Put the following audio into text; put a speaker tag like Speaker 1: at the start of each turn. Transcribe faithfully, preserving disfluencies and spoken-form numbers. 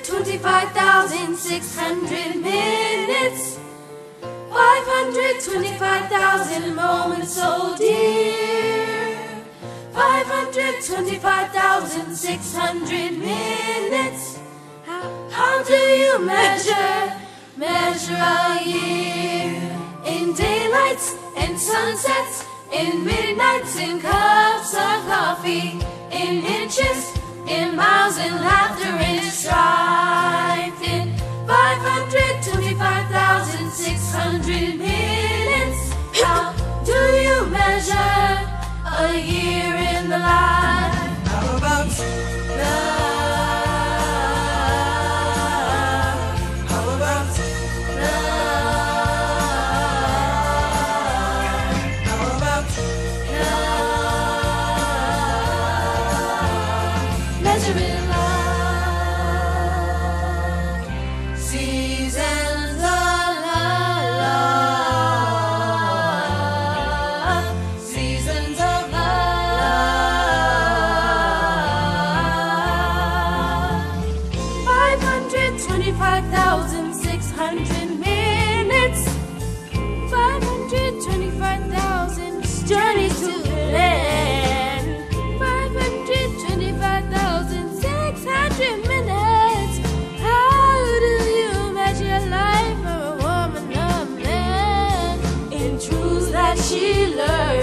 Speaker 1: twenty-five thousand six hundred minutes, five hundred twenty-five thousand moments so dear, five hundred twenty-five thousand six hundred minutes. How, how do you measure, measure a year? In daylights and sunsets, in midnights, in cups of coffee, in inches, in miles, in laughter, in strife, in five hundred twenty-five thousand six hundred minutes. How do you measure a year in the life? How about love? How about love? How about love? Measuring love. Seasons of love. Seasons of love. five hundred twenty-five thousand six hundred minutes. five hundred twenty-five thousand journeys to land. five hundred twenty-five thousand six hundred minutes. How do you measure life for a woman or man? In truths that she learned.